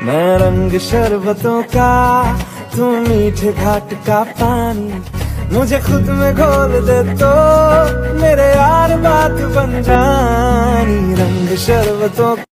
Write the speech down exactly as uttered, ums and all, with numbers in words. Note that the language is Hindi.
मैं रंग शरबतों का, तू मीठे घाट का पानी, मुझे खुद में घोल दे तो मेरे यार बात बन जानी। रंग शरबतों